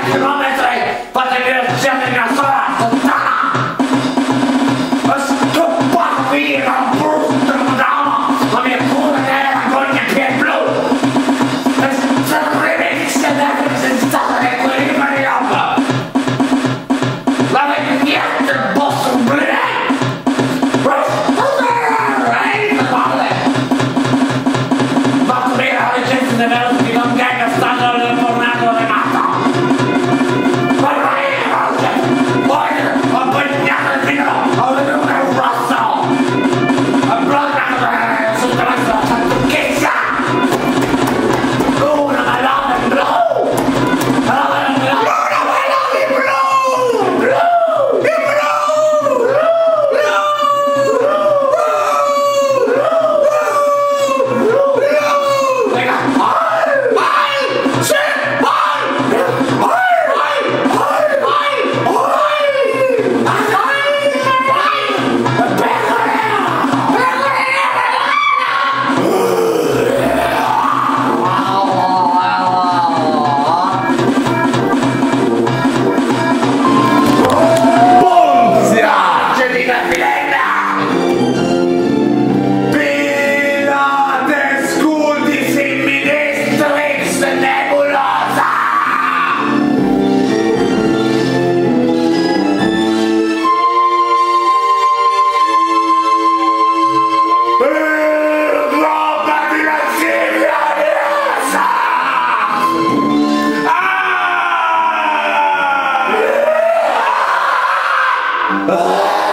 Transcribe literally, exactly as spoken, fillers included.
chilometri, fate direzione di una sola puttana! Ma scoppato via la brutta madonna, la mia pura nera con gli piedi blu! E se deve senza l'equilibrio di roba! La vignetta del vostro blede! Fatto bene la licenza di veloce di non gag stanno nel formato di mata! Ah!